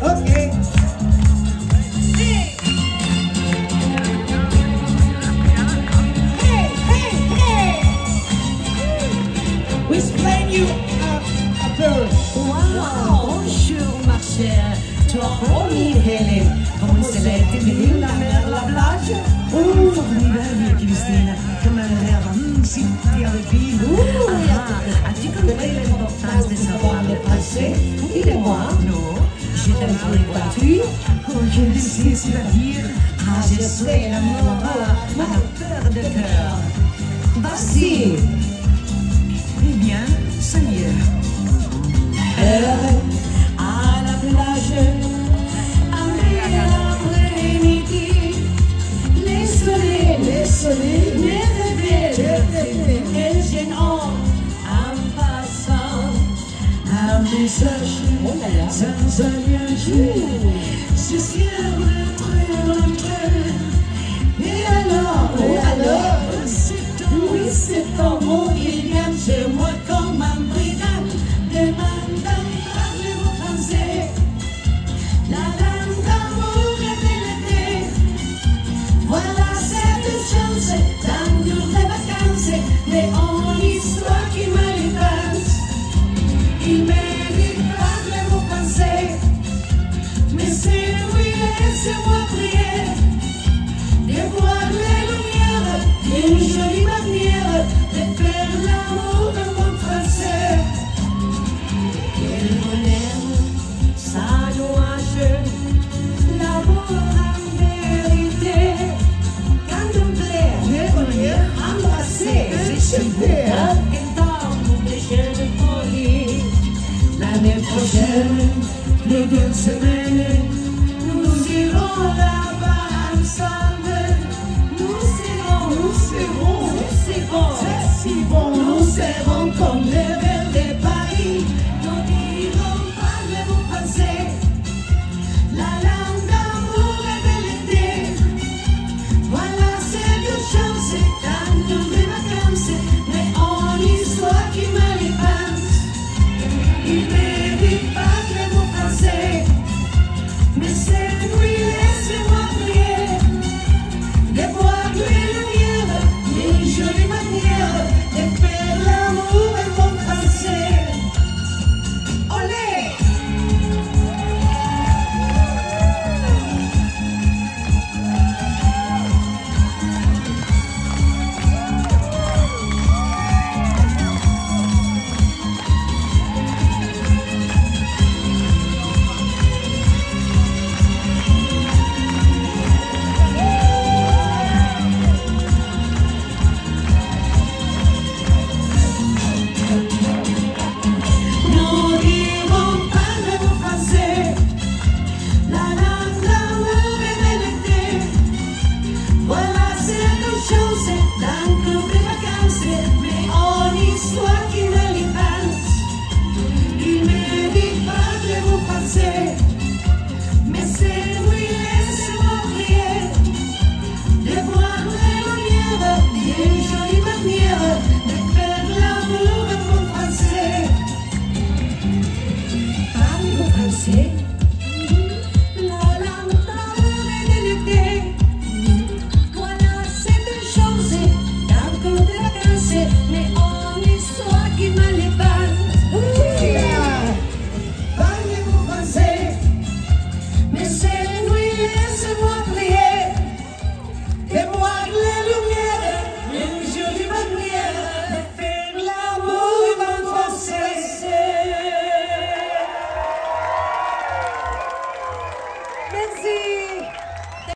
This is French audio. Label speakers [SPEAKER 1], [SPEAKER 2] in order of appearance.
[SPEAKER 1] Ok. We explain you a verse.
[SPEAKER 2] Wow, bonjour ma chère, toi promis Hélène, comment cela été venu la mer, la plage? Oh, formidable Christine, comme un rêve, si tu avais vu. As-tu compris l'importance de savoir le français? Il est moi, non, je t'aime pour les voitures, oh je sais c'est-à-dire, je serai l'amour à la peur de cœur. Vas-y. Eh bien, ça y est. À la plage, après l'après-midi, les soleils, les rêves, quel jeune homme en passant, un message sans alliage, ce ciel rentré, et alors, c'est ton mot, il vient chez moi comme un brigade, demandant parlez-vous français, la langue d'amour et de l'été, voilà cette chance, dans nos vacances, mais en histoire qui m'alliance, il mérite parlez-vous français, mais c'est lui laissez-moi prier, de voir les lumières d'une jolie manière de faire l'amour de mon français. Quel bonheur, ça nuage, l'amour en vérité. Quand on plaît, embrasser, c'est super. Et dans des jeux de folie, l'année prochaine, les 2 semaines, nous irons là-bas ensemble. C'est si bon, nous serons comme les verts de Paris. Nous dirons parlez-vous français, la langue d'amour et de l'été. Voilà c'est une chance, dans nos vacances, mais en histoire qui m'alliance. Il mérite parlez-vous français, mais c'est